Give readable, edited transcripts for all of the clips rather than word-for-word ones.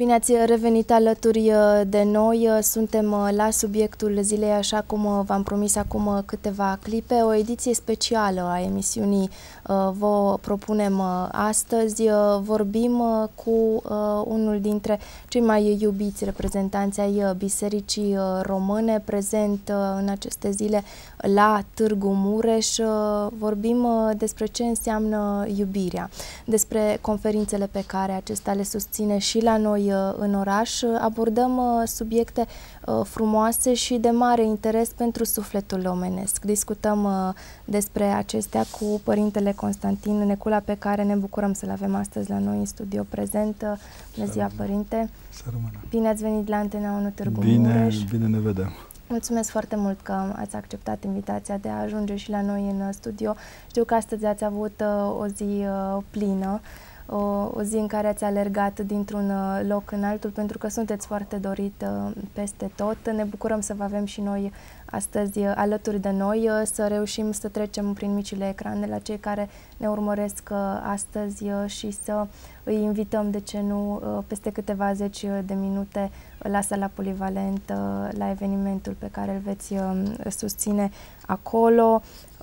Bine ați revenit alături de noi. Suntem la subiectul zilei, așa cum v-am promis acum câteva clipe. O ediție specială a emisiunii vă propunem astăzi. Vorbim cu unul dintre cei mai iubiți reprezentanți ai Bisericii Române, prezent în aceste zile la Târgu Mureș. Vorbim despre ce înseamnă iubirea, despre conferințele pe care acesta le susține și la noi în oraș. Abordăm subiecte frumoase și de mare interes pentru sufletul omenesc. Discutăm despre acestea cu Părintele Constantin Necula, pe care ne bucurăm să-l avem astăzi la noi în studio prezent. Bună ziua, Părinte! Bine ați venit la Antena 1 Târgu Mureș. Bine ne vedem! Mulțumesc foarte mult că ați acceptat invitația de a ajunge și la noi în studio. Știu că astăzi ați avut o zi plină, o zi în care ați alergat dintr-un loc în altul, pentru că sunteți foarte dorit peste tot. Ne bucurăm să vă avem și noi astăzi alături de noi, să reușim să trecem prin micile ecrane la cei care ne urmăresc astăzi și să îi invităm, de ce nu, peste câteva zeci de minute la sala Polivalent, la evenimentul pe care îl veți susține acolo.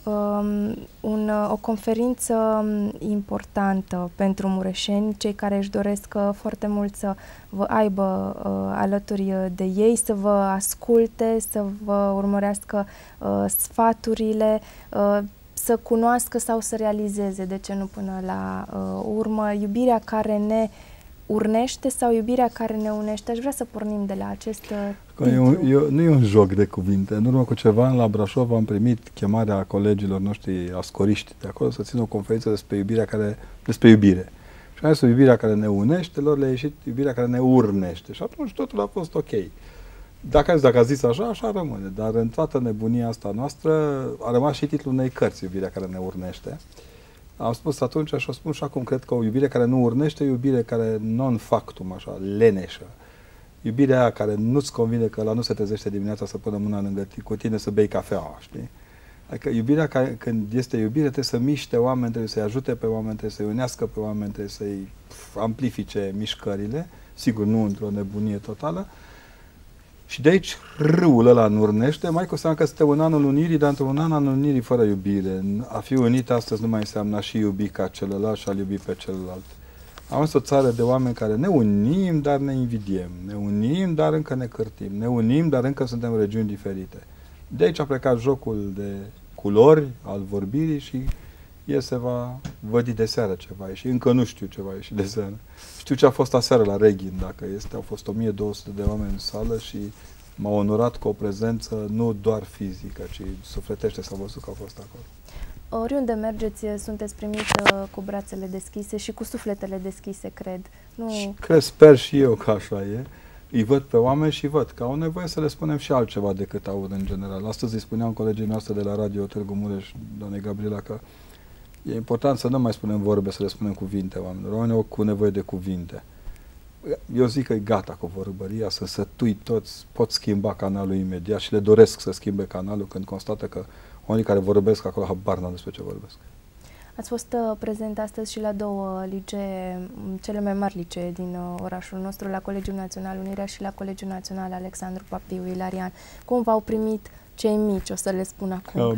O conferință importantă pentru mureșeni, cei care își doresc foarte mult să vă aibă alături de ei, să vă asculte, să vă urmărească sfaturile, să cunoască sau să realizeze, de ce nu până la urmă, iubirea care ne urnește sau iubirea care ne unește. Aș vrea să pornim de la acest titlu. Nu e un joc de cuvinte. În urmă cu ceva ani la Brașov am primit chemarea colegilor noștri ascoriști de acolo să țin o conferință despre iubire. Și aia este iubirea care ne unește, lor le-a ieșit iubirea care ne urnește. Și atunci totul a fost ok. Dacă a zis așa, așa rămâne. Dar în toată nebunia asta noastră a rămas și titlul unei cărți, iubirea care ne urnește. Am spus atunci și o spun și acum, cred că o iubire care nu urnește, iubire care non-factum, așa, leneșă. Iubirea aia care nu-ți convine că la nu se trezește dimineața să pună mâna lângă cu tine să bei cafeaua, știi? Adică iubirea care, când este iubire, trebuie să miște oameni, trebuie să-i ajute pe oameni, trebuie să-i unească pe oameni, trebuie să-i amplifice mișcările, sigur, nu într-o nebunie totală. Și de aici râul ăla înurnește, mai cu seamă că suntem în anul unirii, dar într-un an unirii fără iubire. A fi unit astăzi nu mai înseamnă a și iubi ca celălalt și a iubi pe celălalt. Am o țară de oameni care ne unim, dar ne invidiem. Ne unim, dar încă ne cârtim. Ne unim, dar încă suntem regiuni diferite. De aici a plecat jocul de culori al vorbirii și se va vădi de seară ceva și încă nu știu ce va ieși de seară. Știu ce a fost aseară la Reghin, dacă este. Au fost 1200 de oameni în sală și m-au onorat cu o prezență nu doar fizică, ci sufletește, s-a văzut că au fost acolo. Oriunde mergeți, sunteți primit cu brațele deschise și cu sufletele deschise, cred. Sper și eu că așa e. Îi văd pe oameni și văd că au nevoie să le spunem și altceva decât aud în general. Astăzi îi spuneam colegii noastre de la Radio Târgu Mureș, doamne Gabriela, că e important să nu mai spunem vorbe, să le spunem cuvinte oamenilor. Oamenii au cu nevoie de cuvinte. Eu zic că e gata cu vorbăria, să sătui toți, pot schimba canalul imediat și le doresc să schimbe canalul când constată că oamenii care vorbesc acolo habar n-au despre ce vorbesc. Ați fost prezent astăzi și la două licee, cele mai mari licee din orașul nostru, la Colegiul Național Unirea și la Colegiul Național Alexandru Papiu Ilarian. Cum v-au primit cei mici, o să le spun acum?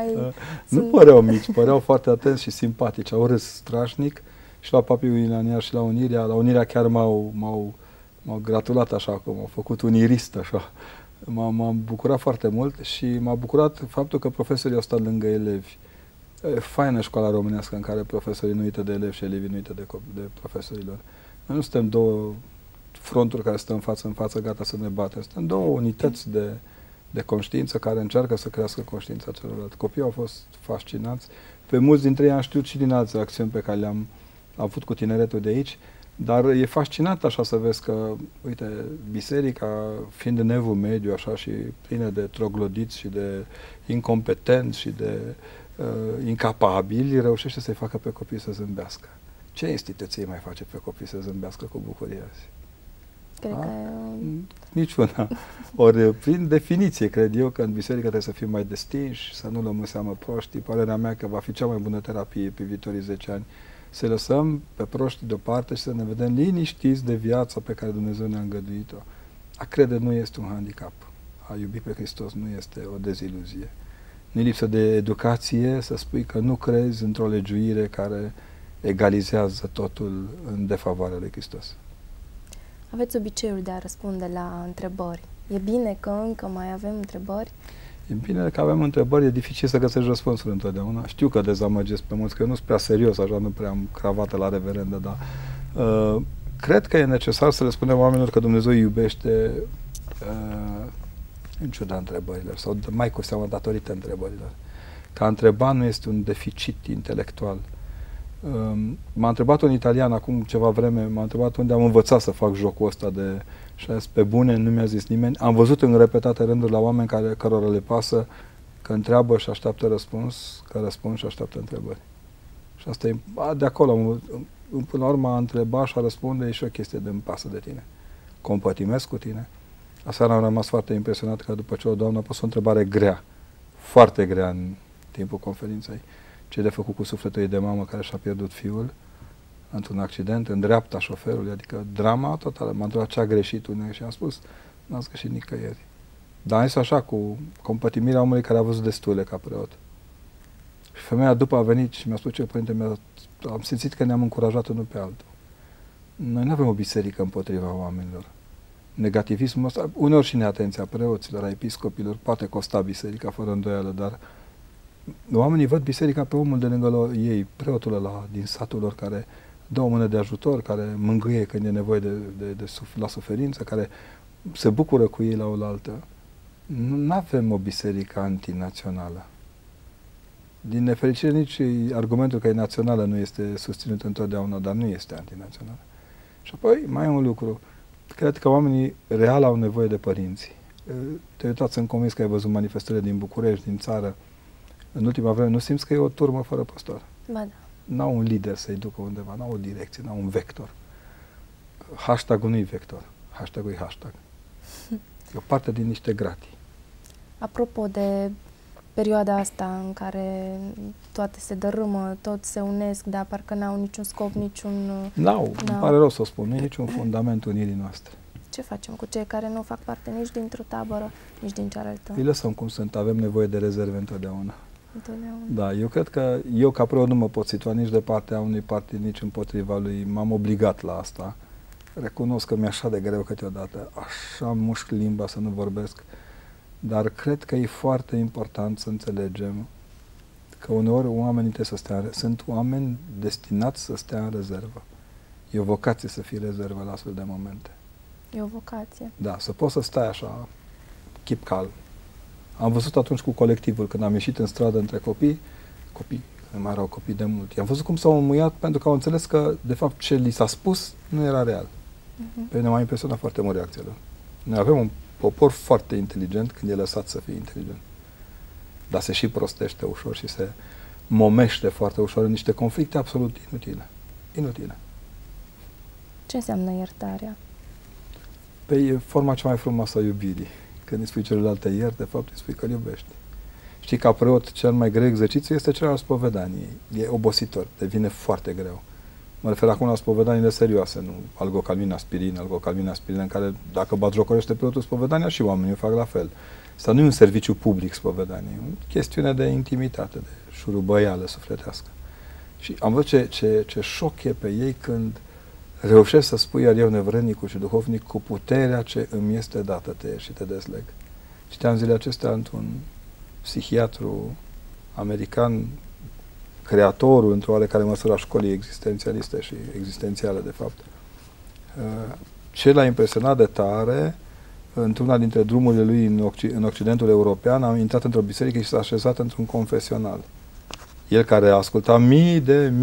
Nu păreau mici, păreau foarte atenți și simpatici. Au râs strașnic și la Papiu Ilarian și la Unirea. La Unirea chiar m-au gratulat așa, că m-au făcut unirist așa. M-am bucurat foarte mult și m-a bucurat faptul că profesorii au stat lângă elevi. E faină școala românească în care profesorii nu uită de elevi și elevii nu uită de profesorilor. Noi nu suntem două fronturi care stăm față în față, gata să ne batem. Suntem două unități de conștiință care încearcă să crească conștiința celorlalți. Copiii au fost fascinați. Pe mulți dintre ei am știut și din alte acțiuni pe care le-am avut cu tineretul de aici, dar e fascinant așa să vezi că, uite, biserica, fiind în evul mediu, așa, și plină de troglodiți și de incompetenți și de incapabili, reușește să-i facă pe copii să zâmbească. Ce instituție mai face pe copii să zâmbească cu bucurie azi? Cred că... Niciuna. Ori, prin definiție, cred eu că în biserică trebuie să fim mai destinși, să nu luăm în seamă proștii. Părerea mea că va fi cea mai bună terapie pe viitorii 10 ani Să lăsăm pe proști deoparte și să ne vedem liniștiți de viața pe care Dumnezeu ne-a îngăduit-o. A crede nu este un handicap. A iubi pe Hristos nu este o deziluzie. Nu-i lipsă de educație să spui că nu crezi într-o legiuire care egalizează totul în defavoarea lui Hristos. Aveți obiceiul de a răspunde la întrebări. E bine că încă mai avem întrebări? E bine că avem întrebări, e dificil să găsești răspunsuri întotdeauna. Știu că dezamăgesc pe mulți, că eu nu sunt prea serios, așa, nu prea am cravată la reverendă, dar cred că e necesar să le spunem oamenilor că Dumnezeu iubește în ciuda întrebărilor, sau mai cu seamă datorită întrebărilor. Că a întreba nu este un deficit intelectual. M-a întrebat un italian acum ceva vreme, m-a întrebat unde am învățat să fac jocul ăsta de... Și a zis, pe bune, nu mi-a zis nimeni. Am văzut în repetate rânduri la oameni cărora le pasă că întreabă și așteaptă răspuns, că răspund și așteaptă întrebări. Și asta e de acolo. Până la urmă, a întreba și a răspunde e și o chestie de îmi pasă de tine. Compătimesc cu tine. Aseară am rămas foarte impresionat că după ce o doamnă a pus o întrebare grea, foarte grea în timpul conferinței, ce de făcut cu sufletul ei de mamă care și-a pierdut fiul într-un accident, în dreapta șoferului, adică drama totală. M-a întrebat ce a greșit unul și am spus, n-ați greșit nicăieri. Dar am zis așa, cu compătimirea omului care a văzut destule ca preot. Și femeia după a venit și mi-a spus, ce părinte, am simțit că ne-am încurajat unul pe altul. Noi nu avem o biserică împotriva oamenilor. Negativismul ăsta, uneori și neatenția preoților, a episcopilor, poate costa biserica fără îndoială, dar oamenii văd biserica pe omul de lângă ei, preotul ăla din satul lor care dă o mână de ajutor, care mângâie când e nevoie la suferință, care se bucură cu ei la oaltă. Nu avem o biserică antinațională. Din nefericire, nici argumentul că e națională nu este susținut întotdeauna, dar nu este antinațională. Și apoi mai e un lucru. Cred că oamenii real au nevoie de părinți. Te-ai uitat, sunt convins că ai văzut manifestările din București, din țară. În ultima vreme nu simți că e o turmă fără păstor. Ba da. N-au un lider să-i ducă undeva, n-au o direcție, n-au un vector. Hashtag-ul nu-i vector, hashtag-ul e hashtag. E o parte din niște gratii. Apropo de perioada asta în care toate se dărâmă, toți se unesc, dar parcă n-au niciun scop, niciun... Îmi pare rău să o spun, nu e niciun fundament unirii noastre. Ce facem cu cei care nu fac parte nici dintr-o tabără, nici din cealaltă? Îi lăsăm cum sunt, avem nevoie de rezerve întotdeauna. Da, eu cred că eu ca preot nu mă pot situa nici de partea unui partid, nici împotriva lui. M-am obligat la asta. Recunosc că mi-e așa de greu câteodată, așa mușc limba să nu vorbesc, dar cred că e foarte important să înțelegem că uneori oamenii trebuie să stea, sunt oameni destinați să stea în rezervă. E o vocație să fii rezervă la astfel de momente. E o vocație. Da, să poți să stai așa, keep calm. Am văzut atunci cu colectivul, când am ieșit în stradă între copii, nu mai erau copii de mult, i-am văzut cum s-au înmuiat pentru că au înțeles că, de fapt, ce li s-a spus nu era real. Pe mine m-a impresionat foarte mult reacția lor. Noi avem un popor foarte inteligent când e lăsat să fie inteligent. Dar se și prostește ușor și se momește foarte ușor în niște conflicte absolut inutile. Ce înseamnă iertarea? Păi e forma cea mai frumoasă a iubirii. Când îi spui celuilalt ieri, de fapt îi spui că îl iubești. Știi, ca preot, cel mai greu exercițiu este cel al spovedaniei. E obositor, devine foarte greu. Mă refer acum la spovedaniile serioase, nu algocalmina, aspirină, în care dacă batjocorește preotul spovedania și oamenii o fac la fel. Asta nu e un serviciu public spovedanie, e o chestiune de intimitate, de șurubăială sufletească. Și am văzut ce șoc e pe ei când reușesc să spui, iar eu, nevrednicul și duhovnic, cu puterea ce îmi este dată te și te dezleg. Citeam zilele acestea într-un psihiatru american, creatorul, într-o oarecare măsură, a școlii existențialiste și existențiale, de fapt. Ce l-a impresionat de tare, într-una dintre drumurile lui în Occidentul European, am intrat într-o biserică și s-a așezat într-un confesional. El care asculta mii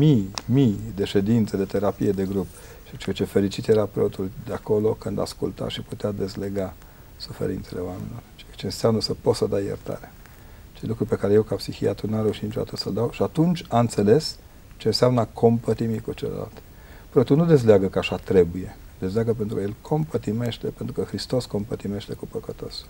de ședințe, de terapie, de grup. Și ce fericit era preotul de acolo când asculta și putea dezlega suferințele oamenilor. Ce înseamnă să poți să dai iertare. Ce lucru pe care eu, ca psihiatru, n-am reușit niciodată să-l dau. Și atunci a înțeles ce înseamnă a compătimi cu celălalt. Preotul nu dezleagă că așa trebuie. Dezleagă pentru că el compătimește, pentru că Hristos compătimește cu păcătosul.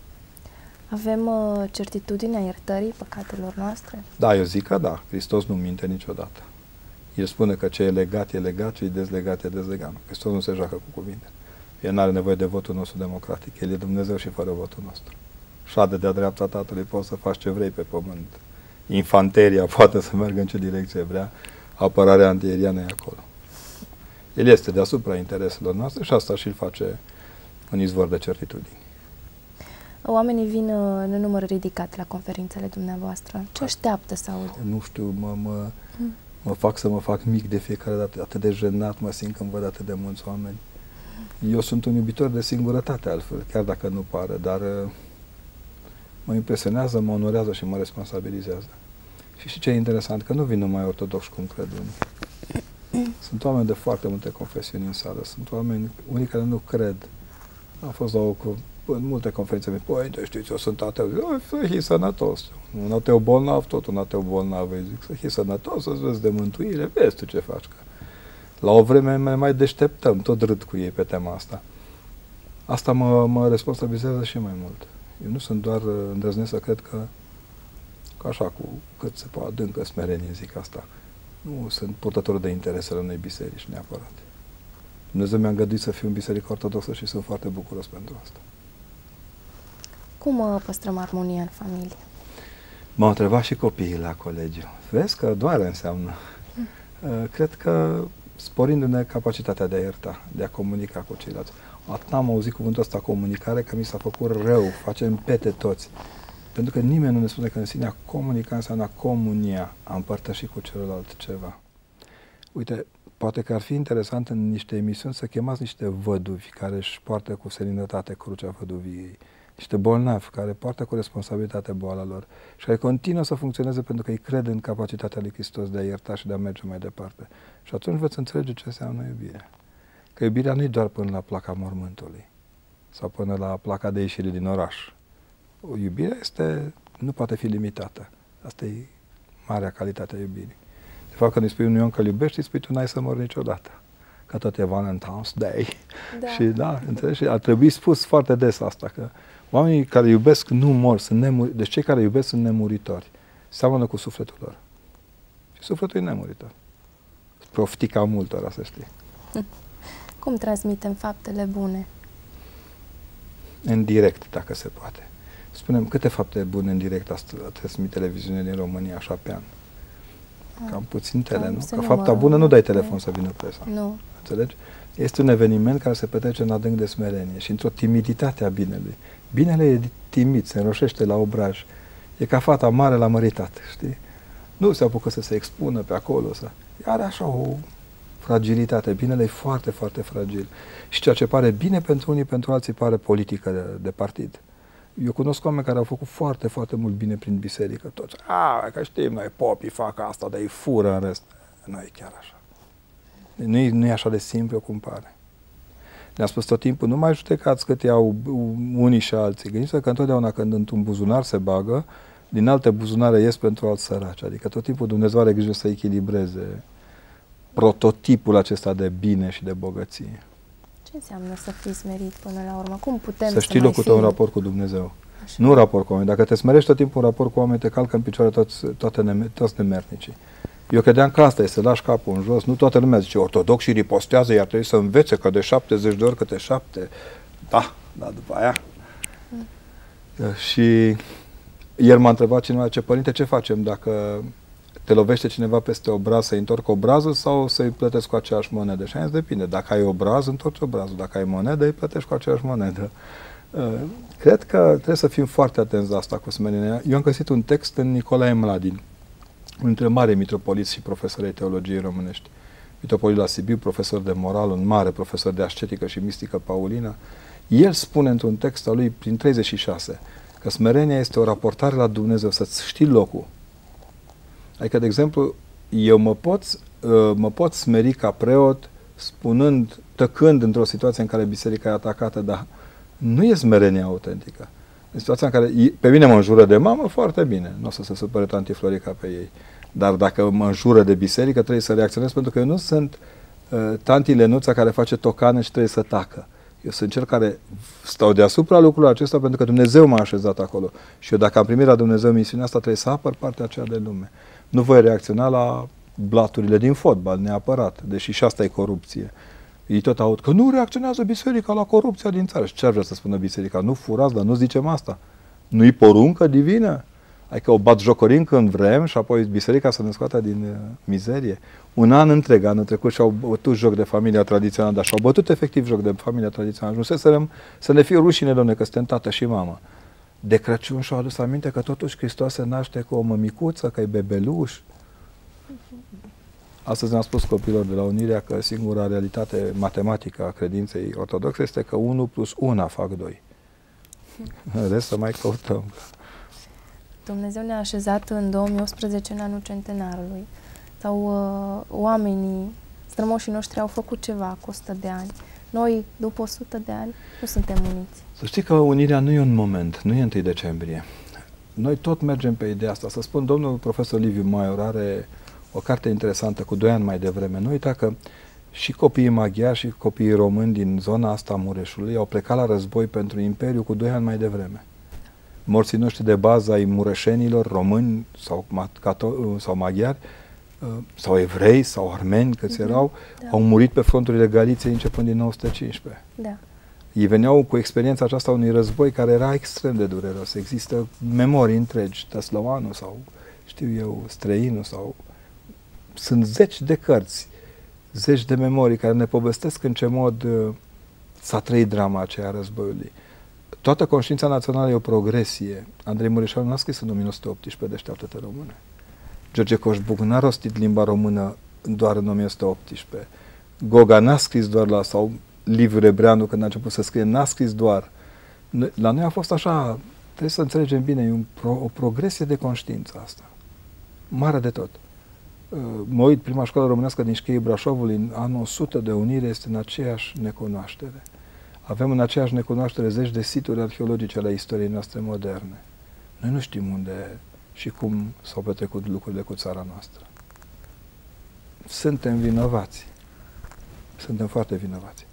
Avem certitudinea iertării păcatelor noastre? Da, eu zic că da. Hristos nu minte niciodată. El spune că ce e legat, e legat, ce e dezlegat, e dezlegat. Hristos nu se joacă cu cuvinte. El nu are nevoie de votul nostru democratic. El e Dumnezeu și fără votul nostru. Șade de-a dreapta Tatălui, poți să faci ce vrei pe pământ. Infanteria poate să meargă în ce direcție vrea, apărarea antiaeriană e acolo. El este deasupra intereselor noastre și asta și îl face un izvor de certitudini. Oamenii vin în număr ridicat la conferințele dumneavoastră. Ce așteaptă să audă? Nu știu, mă fac să mă fac mic de fiecare dată. Atât de jenat mă simt când văd atât de mulți oameni. Eu sunt un iubitor de singurătate altfel, chiar dacă nu pare, dar mă impresionează, mă onorează și mă responsabilizează. Și ce e interesant, că nu vin numai ortodoxi cum cred unii. Sunt oameni de foarte multe confesiuni în sală, sunt oameni, unii care nu cred. Am fost în multe conferințe, păi, știți, eu sunt ateu. Zic, să fii sănătos. Un ateu bolnav, tot un ateu bolnav. Zic, să fii sănătos, să-ți vezi de mântuire, vezi tu ce faci. Că la o vreme mai deșteptăm, tot râd cu ei pe tema asta. Asta mă responsabilizează și mai mult. Eu nu sunt doar îndrăznesc să cred că așa, cu cât se poate adâncă smerenie, zic asta. Nu sunt purtător de interesele unei biserici neapărat. Dumnezeu mi-a îngăduit să fiu în biserică ortodoxă și sunt foarte bucuros pentru asta. Cum păstrăm armonia în familie? M-au întrebat și copiii la colegiu. Vezi că doare înseamnă. Cred că sporindu-ne capacitatea de a ierta, de a comunica cu ceilalți. Atât am auzit cuvântul ăsta comunicare că mi s-a făcut rău, facem pete toți. Pentru că nimeni nu ne spune că în sine a comunica înseamnă comunia, a împărtăși cu celălalt ceva. Uite, poate că ar fi interesant în niște emisiuni să chemați niște văduvi care își poartă cu seninătate crucea văduviei, niște bolnavi care poartă cu responsabilitate boala lor și care continuă să funcționeze pentru că ei cred în capacitatea lui Hristos de a ierta și de a merge mai departe. Și atunci veți înțelege ce înseamnă iubirea. Că iubirea nu e doar până la placa mormântului sau până la placa de ieșire din oraș. Iubirea nu poate fi limitată. Asta e marea calitate a iubirii. De fapt, când îi spui unui om că îl iubești, îi spui tu n-ai să mori niciodată. Că tot e Valentine's Day. Da. Și da, înțelegi? Ar trebui spus foarte des asta, că oamenii care iubesc nu mor, sunt nemuritori. Deci cei care iubesc sunt nemuritori. Seamănă cu sufletul lor. Și sufletul e nemuritor. Proftica multora, să știi. Cum transmitem faptele bune? În direct, dacă se poate. Spunem, câte fapte bune în direct transmit televiziunea din România, așa pe an? Cam puțin nu? Că fapta bună nu dai telefon să vină presa. Nu. Înțelegi? Este un eveniment care se petrece în adânc de smerenie și într-o timiditate a binelui. Binele e timid, se înroșește la obraj. E ca fata mare la măritat, știi? Nu se apucă să se expună pe acolo. Are așa o fragilitate. Binele e foarte, foarte fragil. Și ceea ce pare bine pentru unii, pentru alții pare politică de partid. Eu cunosc oameni care au făcut foarte, foarte mult bine prin biserică. Toți, că știm, noi popii fac asta, dar îi fură în rest. Nu e chiar așa. Nu e așa de simplu cum pare. Ne-am spus tot timpul, nu mai judecați cât iau unii și alții. Gândiți-vă că întotdeauna când într-un buzunar se bagă, din alte buzunare ies pentru alți săraci. Adică tot timpul Dumnezeu are grijă să echilibreze prototipul acesta de bine și de bogăție. Ce înseamnă să fii smerit până la urmă? Cum putem să știi locul tău în raport cu Dumnezeu. Așa. Nu în raport cu oameni. Dacă te smerești tot timpul în raport cu oameni, te calcă în picioare toți nemernicii. Eu credeam că asta e, să lași capul în jos. Nu toată lumea zice, ortodoxii ripostează, iar trebuie să învețe că de 70 de ori câte 7. Da, după aia. Și ieri m-a întrebat cineva, părinte, ce facem dacă te lovește cineva peste obraz, să-i întorc obrazul sau să-i plătesc cu aceeași monedă? Și aia depinde. Dacă ai obraz, întorci obrazul. Dacă ai monedă, îi plătești cu aceeași monedă. Cred că trebuie să fim foarte atenți la asta cu smerenia. Eu am găsit un text în Nicolae Mladin, unul dintre mari mitropoliți și profesori ai teologiei românești. Mitropolit la Sibiu, profesor de moral, un mare profesor de ascetică și mistică paulină. El spune într-un text al lui, prin 36, că smerenia este o raportare la Dumnezeu, să-ți știi locul. Adică, de exemplu, eu mă pot smeri ca preot spunând, tăcând într-o situație în care biserica e atacată, dar nu e smerenia autentică. În situația în care pe mine mă înjură de mamă, foarte bine, nu o să se supere tanti Florica pe ei. Dar dacă mă înjură de biserică, trebuie să reacționez, pentru că eu nu sunt tanti Lenuța care face tocană și trebuie să tacă. Eu sunt cel care stau deasupra lucrurilor acesta pentru că Dumnezeu m-a așezat acolo. Și eu, dacă am primit la Dumnezeu misiunea asta, trebuie să apăr partea aceea de lume. Nu voi reacționa la blaturile din fotbal neapărat, deși și asta e corupție. Ei tot aud că nu reacționează biserica la corupția din țară. Și ce ar vrea să spună biserica? Nu furați, dar nu zicem asta. Nu-i poruncă divină? Adică o batjocorim când vrem și apoi biserica să ne scoată din mizerie. Un an întreg, anul trecut, și-au bătut joc de familia tradițională, dar și-au bătut efectiv joc de familia tradițională. Ajunseserăm să ne fie rușine, Doamne, că suntem tată și mamă. De Crăciun și-au adus aminte că totuși Hristos se naște cu o mămicuță, că e bebeluș. Astăzi ne-am spus copilor de la Unirea că singura realitate matematică a credinței ortodoxe este că 1 plus 1 fac 2. În rest să mai căutăm. Dumnezeu ne-a așezat în 2018 în anul centenarului. Sau oamenii, strămoșii noștri au făcut ceva cu 100 de ani. Noi, după 100 de ani, nu suntem uniți. Să știi că unirea nu e un moment, nu e 1 decembrie. Noi tot mergem pe ideea asta. Să spun, domnul profesor Liviu Maior are o carte interesantă cu 2 ani mai devreme. Nu uita că și copiii maghiari și copiii români din zona asta a Mureșului au plecat la război pentru Imperiu cu 2 ani mai devreme. Morții noștri de bază ai mureșenilor, români sau maghiari, sau evrei, sau armeni, câți erau, au murit pe fronturile Galiției începând din 1915. Da. Ei veneau cu experiența aceasta unui război care era extrem de dureros. Există memorii întregi, Tăslăuanu sau, știu eu, Străinu sau... Sunt zeci de cărți, zeci de memorii care ne povestesc în ce mod s-a trăit drama aceea a războiului. Toată conștiința națională e o progresie. Andrei Mureșanu n-a scris în 1918 Deșteaptă-te române. George Coșbuc n-a rostit limba română doar în 1918. Goga n-a scris doar sau Liviu Rebreanu, când a început să scrie, n-a scris doar. La noi a fost așa, trebuie să înțelegem bine, e o progresie de conștiință asta. Mare de tot. Mă uit, prima școală românească din Șcheii Brașovului, în anul 100 de unire, este în aceeași necunoaștere. Avem în aceeași necunoaștere zeci de situri arheologice ale istoriei noastre moderne. Noi nu știm unde și cum s-au petrecut lucrurile cu țara noastră. Suntem vinovați. Suntem foarte vinovați.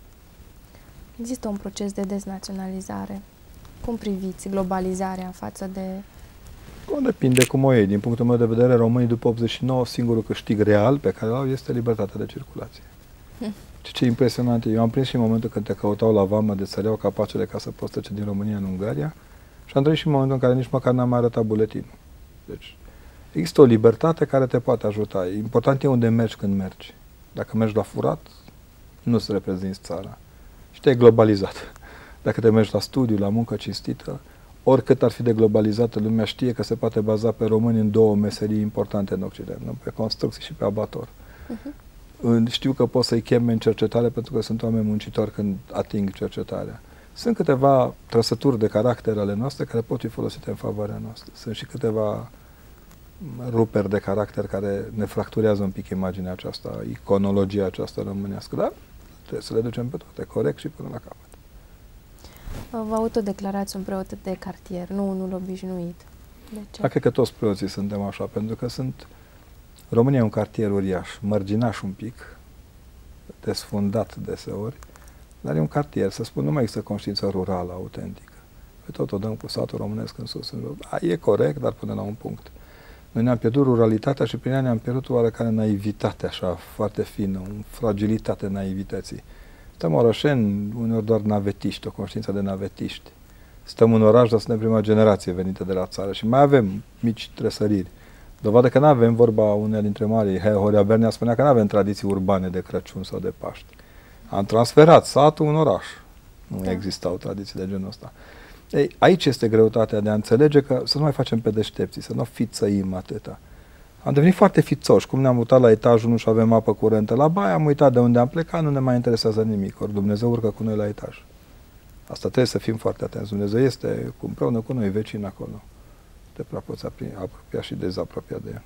Există un proces de deznaționalizare. Cum priviți globalizarea față de... Depinde cum o iei. Din punctul meu de vedere, românii după 89, singurul câștig real pe care l-au este libertatea de circulație. Ce impresionant e. Eu am prins și în momentul când te căutau la vamă de săreau capacele ca să poți trece din România în Ungaria și am trăit și în momentul în care nici măcar n-am mai arătat buletinul. Deci, există o libertate care te poate ajuta. Important e unde mergi când mergi. Dacă mergi la furat, nu-ți reprezinți țara. Și te-ai globalizat. Dacă te mergi la studiu, la muncă cinstită, oricât ar fi de globalizată, lumea știe că se poate baza pe români în 2 meserii importante în Occident, nu? Pe construcții și pe abator. Știu că pot să-i cheme în cercetare pentru că sunt oameni muncitori când ating cercetarea. Sunt câteva trăsături de caracter ale noastre care pot fi folosite în favoarea noastră. Sunt și câteva ruperi de caracter care ne fracturează un pic imaginea aceasta, iconologia aceasta românească, dar trebuie să le ducem pe toate, corect și până la capăt. Vă autodeclarați un preot de cartier, nu unul obișnuit. De ce? Da, cred că toți preoții suntem așa, pentru că România e un cartier uriaș, mărginaș un pic, desfundat deseori, dar e un cartier, să spun, nu mai există conștiință rurală autentică. Noi tot o dăm cu satul românesc în sus, în jos. E corect, dar până la un punct. Noi ne-am pierdut ruralitatea și prin ea ne-am pierdut oarecare naivitate, așa, foarte fină, o fragilitate naivității. Suntem orășeni, uneori doar navetiști, o conștiință de navetiști. Stăm în oraș, dar suntem prima generație venită de la țară și mai avem mici tresăriri. Dovadă că nu avem, vorba unei dintre marii, Horea Bernea spunea că nu avem tradiții urbane de Crăciun sau de Paști. Am transferat satul în oraș. Nu existau tradiții de genul ăsta. Ei, aici este greutatea de a înțelege că să nu mai facem pe deștepții, să nu fițăim atâta. Am devenit foarte fițoși. Cum ne-am mutat la etajul 1 și avem apă curentă la baie, am uitat de unde am plecat, nu ne mai interesează nimic. Ori Dumnezeu urcă cu noi la etaj. Asta trebuie să fim foarte atenți. Dumnezeu este împreună cu noi, vecin acolo. Te prea poți apropia și dezapropia de el.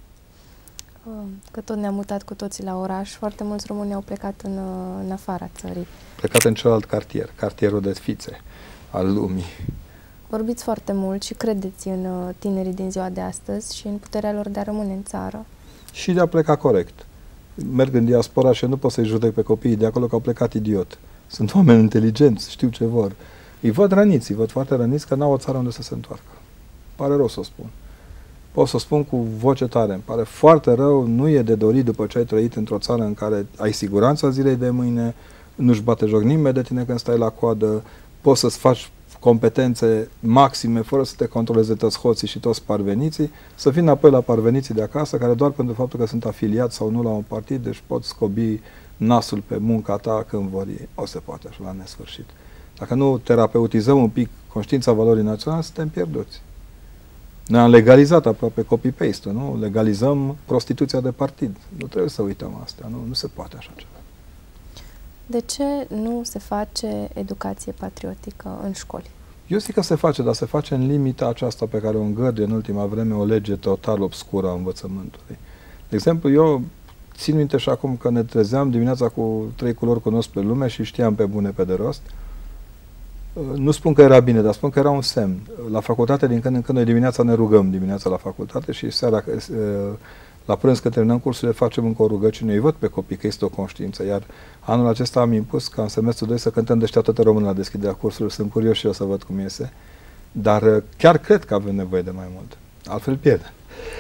Că tot ne-am mutat cu toții la oraș, foarte mulți români au plecat în afara țării. Plecat în celălalt cartier, cartierul de fițe al lumii. Vorbiți foarte mult și credeți în tinerii din ziua de astăzi și în puterea lor de a rămâne în țară. Și de a pleca corect. Merg în diaspora și nu pot să-i judec pe copiii de acolo că au plecat idiot. Sunt oameni inteligenți, știu ce vor. Îi văd răniți, îi văd foarte răniți că n-au o țară unde să se întoarcă. Pare rău să o spun. pot să spun cu voce tare, îmi pare foarte rău, nu e de dorit după ce ai trăit într-o țară în care ai siguranța zilei de mâine, nu-și bate joc nimeni de tine când stai la coadă, poți să-ți faci competențe maxime fără să te controleze toți hoții și toți parveniții, să fii înapoi la parveniții de acasă, care doar pentru faptul că sunt afiliați sau nu la un partid, deci pot scobi nasul pe munca ta când vor ei. O se poate așa la nesfârșit. Dacă nu terapeutizăm un pic conștiința valorii naționale, suntem pierduți. Noi am legalizat aproape copy-paste-ul, nu? Legalizăm prostituția de partid. Nu trebuie să uităm asta, nu se poate așa ceva. De ce nu se face educație patriotică în școli? Eu zic că se face, dar se face în limita aceasta pe care o îngăduie în ultima vreme o lege total obscură a învățământului. De exemplu, eu țin minte și acum că ne trezeam dimineața cu 3 culori cunosc pe lume și știam pe bune pe de rost. Nu spun că era bine, dar spun că era un semn. La facultate, din când în când, noi dimineața ne rugăm dimineața la facultate și seara, la prânz, când terminăm cursurile, facem încă o rugăciune. Eu văd pe copii că este o conștiință, iar anul acesta am impus ca în semestrul 2 să cântăm Deșteaptă-te român la deschiderea cursurilor. Sunt curios și eu să văd cum iese. Dar chiar cred că avem nevoie de mai mult. Altfel pierde.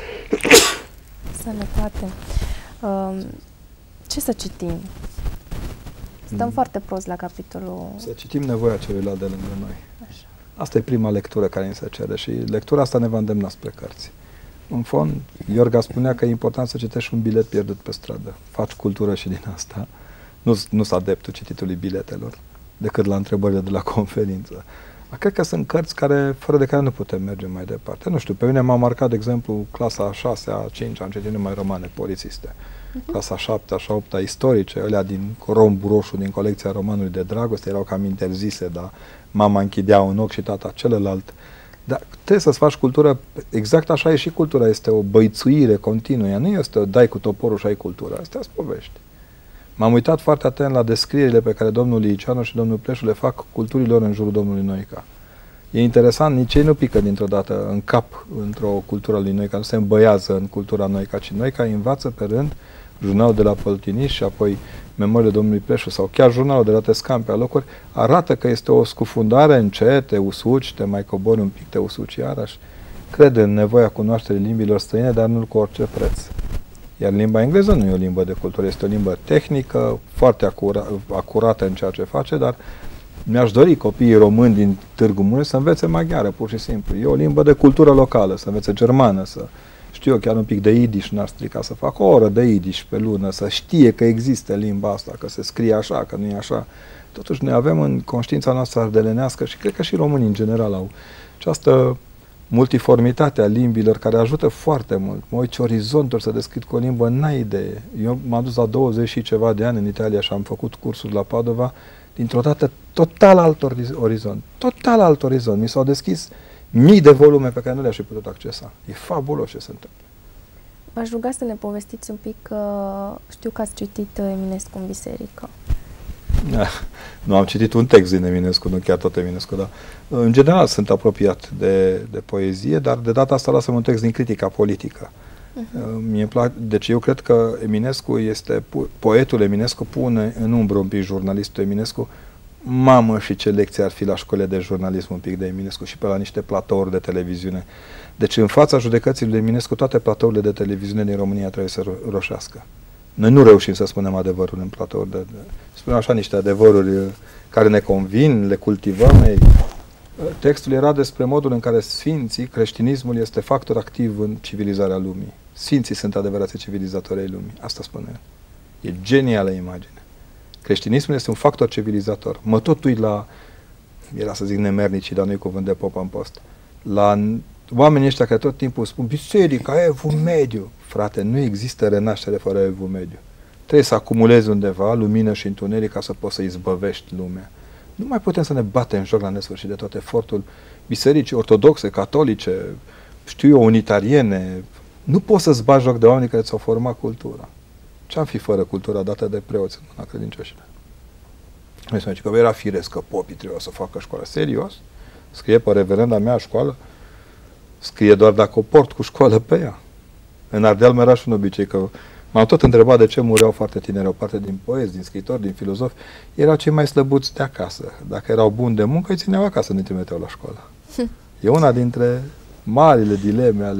Sănătate. Ce să citim? Stăm foarte prost la capitolul... Să citim nevoia celuilalt de lângă noi. Așa. Asta e prima lectură care ni se cere și lectura asta ne va îndemna spre cărți. În fond, Iorga spunea că e important să citești un bilet pierdut pe stradă. Faci cultură și din asta. Nu sunt adeptul cititului biletelor, decât la întrebările de la conferință. Cred că sunt cărți fără de care nu putem merge mai departe. Nu știu, pe mine m-a marcat, de exemplu, clasa a 6-a, 5-a, am citit numai romane polițiste. Clasa a 7-a și a 8-a istorice, alea din Rombu Roșu, din colecția romanului de dragoste, erau cam interzise, dar mama închidea un ochi și tata celălalt. Dar trebuie să-ți faci cultură, exact așa e și cultura, este o băițuire continuă, ea nu este o dai cu toporul și ai cultura, astea sunt povești. M-am uitat foarte atent la descrierile pe care domnul Liceanu și domnul Pleșu le fac culturilor în jurul domnului Noica. E interesant, nici ei nu pică dintr-o dată în cap într-o cultură lui Noica, nu se îmbăiază în cultura Noica, ci Noica învață pe rând jurnalul de la Păltiniș și apoi memoriile domnului Pleșu sau chiar jurnalul de la Tescan pe alocuri, arată că este o scufundare încet, te usuci, te mai cobori un pic, te usuci iarăși. Crede în nevoia cunoașterii limbilor străine, dar nu cu orice preț. Iar limba engleză nu e o limbă de cultură, este o limbă tehnică, foarte acurată în ceea ce face, dar mi-aș dori copiii români din Târgu Mureș să învețe maghiară, pur și simplu. E o limbă de cultură locală, să învețe germană, să știu eu chiar un pic de Yiddish, n-ar strica să fac o oră de Yiddish pe lună, să știe că există limba asta, că se scrie așa, că nu e așa. Totuși noi avem în conștiința noastră ardelenească și cred că și românii în general au această multiformitate a limbilor care ajută foarte mult. Mă uit ce orizonturi să deschid cu o limbă, n-ai idee. Eu m-am dus la 20 și ceva de ani în Italia și am făcut cursuri la Padova, dintr-o dată total alt orizont. Total alt orizont. Mi s-au deschis mii de volume pe care nu le-aș fi putut accesa. E fabulos ce se întâmplă. V-aș ruga să ne povestiți un pic, știu că ați citit Eminescu în biserică. Nu, am citit un text din Eminescu, nu chiar tot Eminescu, dar în general sunt apropiat de poezie, dar de data asta lasă un text din critica politică. Mie îmi place, deci eu cred că Eminescu este, poetul Eminescu pune în umbră un pic jurnalistul Eminescu. Mamă, și ce lecție ar fi la școle de jurnalism un pic de Eminescu și pe la niște platouri de televiziune. Deci în fața judecății lui Eminescu toate platourile de televiziune din România trebuie să roșească. Noi nu reușim să spunem adevărul în platouri. Spunem așa niște adevăruri care ne convin, le cultivăm. Textul era despre modul în care sfinții, creștinismul este factor activ în civilizarea lumii. Sfinții sunt adevărații civilizatori ai lumii. Asta spune. E genială imagine. Creștinismul este un factor civilizator. Mă tot uit la, era să zic nemernicii, dar nu-i cuvânt de popa în post, la oamenii ăștia care tot timpul spun biserica, evul mediu. Frate, nu există renaștere fără evul mediu. Trebuie să acumulezi undeva lumină și întuneric ca să poți să izbăvești lumea. Nu mai putem să ne batem în joc la nesfârșit de tot efortul bisericii ortodoxe, catolice, știu eu, unitariene. Nu poți să-ți bagi joc de oameni care ți-au format cultura. Ce-am fi fără cultura dată de preoți în mâna credincioșilor? Noi să că era firesc că popii trebuie să facă școală. Serios? Scrie pe reverenda mea școală? Scrie doar dacă o port cu școală pe ea. În Ardeal mai era și un obicei că m-am tot întrebat de ce mureau foarte tineri, o parte din poezi, din scriitori, din filozofi, erau cei mai slăbuți de acasă. Dacă erau buni de muncă, îi țineau acasă, nu-i trimiteau la școală. E una dintre marile dileme ale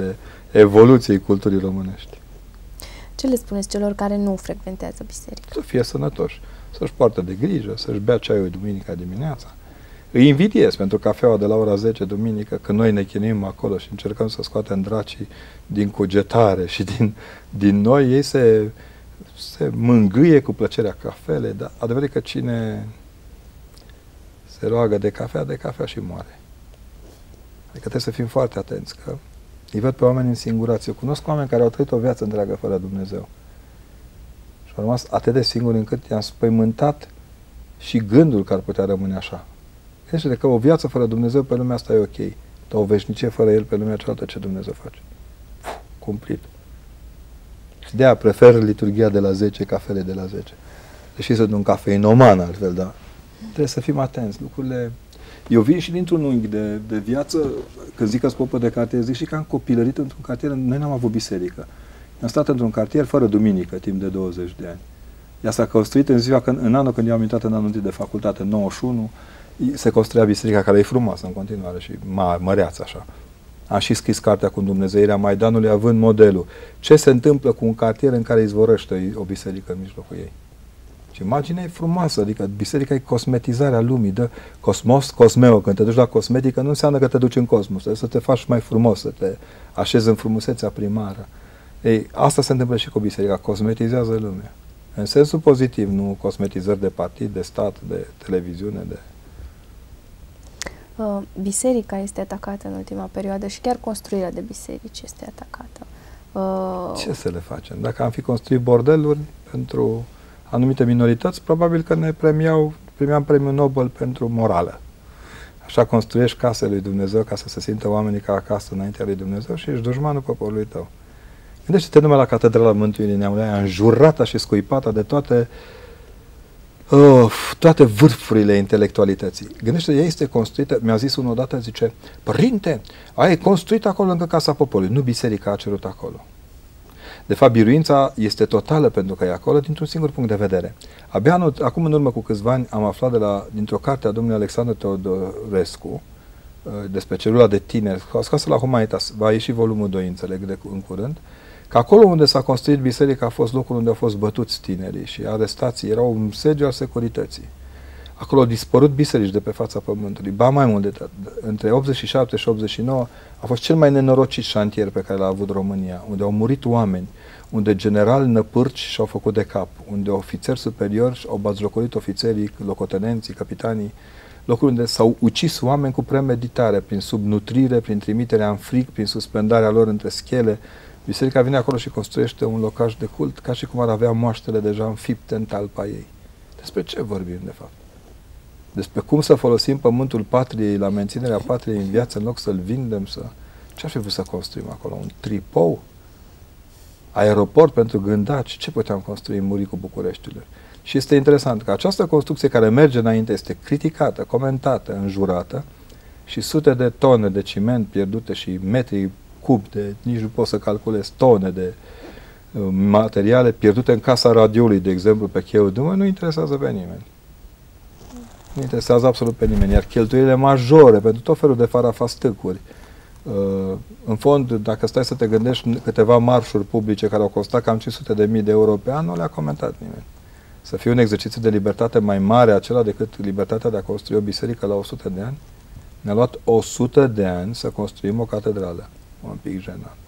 evoluției culturii românești. Ce le spuneți celor care nu frecventează biserica? Să fie sănătoși, să-și poartă de grijă, să-și bea ceaiul duminica dimineața. Îi invidiez pentru cafeaua de la ora 10 duminică, când noi ne chinuim acolo și încercăm să scoatem dracii din cugetare și din noi, ei se mângâie cu plăcerea cafelei, dar adevărat că cine se roagă de cafea și moare. Adică trebuie să fim foarte atenți, că îi văd pe oameni însingurați. Eu cunosc oameni care au trăit o viață întreagă fără Dumnezeu. Și au rămas atât de singuri încât i-am spăimântat și gândul că ar putea rămâne așa. Gândește-te că o viață fără Dumnezeu pe lumea asta e ok, dar o veșnicie fără El pe lumea cealaltă, ce Dumnezeu face? Cumplit. Și de-aia prefer liturghia de la 10, cafele de la 10. Deși sunt un cafeinoman altfel, dar trebuie să fim atenți. Lucrurile... Eu vin și dintr-un unghi de viață, când zic că sunt popă de cartier, zic și că am copilărit într-un cartier, noi n-am avut biserică. Am stat într-un cartier fără duminică, timp de 20 de ani. Ea s-a construit în ziua, în anul când eu am intrat în anul întâi de facultate, în 91, se construia biserica, care e frumoasă în continuare și măreață așa. Am și scris cartea cu Dumnezeirea Maidanului, având modelul. Ce se întâmplă cu un cartier în care izvorăște o biserică în mijlocul ei? Și imaginea e frumoasă, adică biserica e cosmetizarea lumii, dă cosmos, cosmeo. Când te duci la cosmetică, nu înseamnă că te duci în cosmos, trebuie să te faci mai frumos, să te așezi în frumusețea primară. Ei, asta se întâmplă și cu biserica, cosmetizează lumea. În sensul pozitiv, nu cosmetizări de partid, de stat, de televiziune, de... Biserica este atacată în ultima perioadă și chiar construirea de biserici este atacată. Ce să le facem? Dacă am fi construit bordeluri pentru anumite minorități, probabil că ne primeam premiul Nobel pentru morală. Așa construiești casele lui Dumnezeu ca să se simtă oamenii ca acasă înaintea lui Dumnezeu și ești dușmanul poporului tău. Gândește-te numai la Catedrala Mântuirii Neamului, aia înjurată și scuipată de toate vârfurile intelectualității. Gândește-te, ea este construită, mi-a zis unul odată, zice, Părinte, aia e construită acolo lângă Casa Poporului, nu biserica a cerut acolo. De fapt, biruința este totală pentru că e acolo dintr-un singur punct de vedere. Abia acum, în urmă cu câțiva ani, am aflat dintr-o carte a domnului Alexandru Teodorescu despre celula de tineri, scoasă la Humanitas, va ieși volumul 2, înțeleg, în curând, că acolo unde s-a construit biserica a fost locul unde au fost bătuți tinerii și arestații, era un sediu al securității. Acolo au dispărut biserici de pe fața pământului. Ba mai mult, între 87 și 89 a fost cel mai nenorocit șantier pe care l-a avut România, unde au murit oameni, unde generali năpârci și-au făcut de cap, unde ofițeri superiori au batjocorit ofițerii, locotenenții, capitanii, locuri unde s-au ucis oameni cu premeditare, prin subnutrire, prin trimiterea în fric, prin suspendarea lor între schele. Biserica vine acolo și construiește un locaș de cult, ca și cum ar avea moaștele deja înfipte în talpa ei. Despre ce vorbim, de fapt? Despre cum să folosim pământul patriei la menținerea patriei în viață, în loc să-l vindem, Ce-ar fi vrut să construim acolo? Un tripou? Aeroport pentru gândaci? Ce puteam construi în Muricul Bucureștiului? Și este interesant că această construcție care merge înainte este criticată, comentată, înjurată și sute de tone de ciment pierdute și metri cubi de, nici nu pot să calculez, tone de materiale pierdute în Casa Radioului, de exemplu, pe Cheiul Dâmă, nu interesează pe nimeni. Nu interesează absolut pe nimeni. Iar cheltuielile majore pentru tot felul de farafastâcuri. În fond, dacă stai să te gândești, câteva marșuri publice care au costat cam 500.000 de euro pe an, nu le-a comentat nimeni. Să fie un exercițiu de libertate mai mare acela decât libertatea de a construi o biserică la 100 de ani? Ne-a luat 100 de ani să construim o catedrală. Un pic jenant. Da,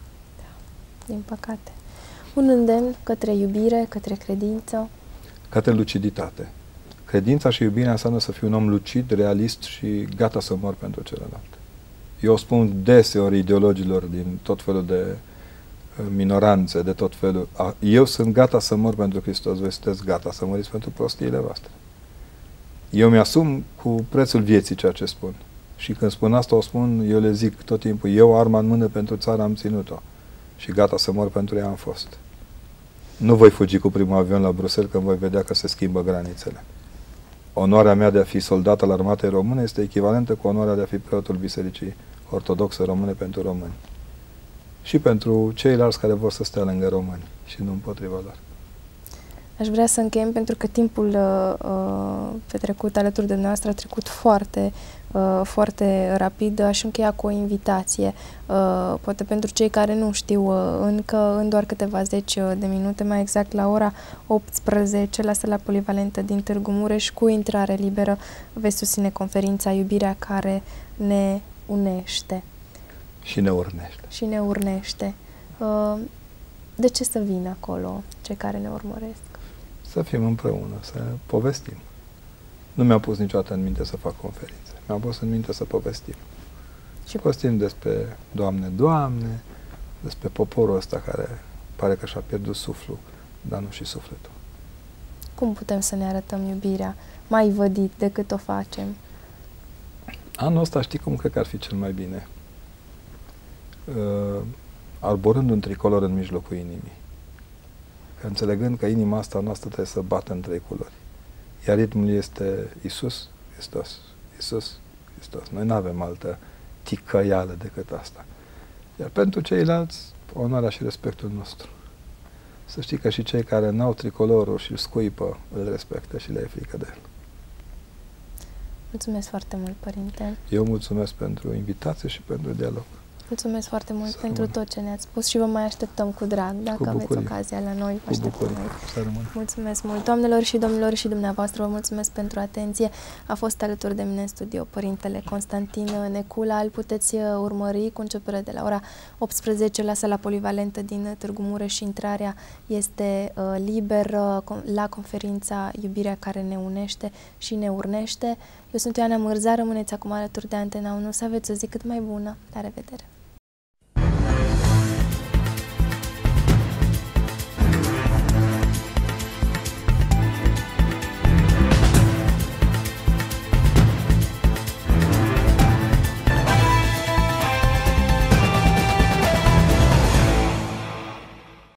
din păcate. Un îndemn către iubire, către credință. Către luciditate. Credința și iubirea înseamnă să fii un om lucid, realist și gata să mor pentru celălalt. Eu spun deseori ideologilor din tot felul de minoranțe, de tot felul. Eu sunt gata să mor pentru Hristos, voi sunteți gata să moriți pentru prostiile voastre. Eu mi-asum cu prețul vieții ceea ce spun. Și când spun asta, o spun, eu le zic tot timpul, eu arma în mână pentru țară am ținut-o și gata să mor pentru ea am fost. Nu voi fugi cu primul avion la Bruxelles când voi vedea că se schimbă granițele. Onoarea mea de a fi soldat al armatei române este echivalentă cu onoarea de a fi preotul Bisericii Ortodoxe Române pentru români. Și pentru ceilalți care vor să stea lângă români și nu împotriva lor. Aș vrea să încheiem pentru că timpul petrecut alături de noastră a trecut foarte rapid. Aș încheia cu o invitație. Poate pentru cei care nu știu încă, în doar câteva zeci de minute, mai exact la ora 18, la sala polivalentă din Târgu Mureș, cu intrare liberă, veți susține conferința Iubirea care ne unește. Și ne urnește. Și ne urnește. De ce să vină acolo cei care ne urmăresc? Să fim împreună, să povestim. Nu mi-a pus niciodată în minte să fac conferințe. Mi-a pus în minte să povestim. Și povestim despre Doamne, despre poporul ăsta care pare că și-a pierdut suflul, dar nu și sufletul. Cum putem să ne arătăm iubirea mai vădit decât o facem? Anul ăsta știi cum cred că ar fi cel mai bine? Arborând un tricolor în mijlocul inimii. Că înțelegând că inima asta noastră trebuie să bată în 3 culori. Iar ritmul este Iisus, Hristos, Iisus, Hristos. Noi nu avem altă ticăială decât asta. Iar pentru ceilalți, onoarea și respectul nostru. Să știi că și cei care n-au tricolorul și îl scuipă, îl respectă și le e frică de el. Mulțumesc foarte mult, Părinte. Eu mulțumesc pentru invitație și pentru dialog. Mulțumesc foarte mult pentru tot ce ne-ați spus și vă mai așteptăm cu drag. Dacă aveți ocazia la noi, vă așteptăm noi. Mulțumesc mult. Doamnelor și domnilor și dumneavoastră, vă mulțumesc pentru atenție. A fost alături de mine în studio Părintele Constantin Necula. Îl puteți urmări cu începere de la ora 18 la sala polivalentă din Târgu Mureș și intrarea este liberă la conferința Iubirea care ne unește și ne urnește. Eu sunt Ioana Mârza, rămâneți acum alături de Antena 1. Să aveți o zi cât mai bună. La revedere!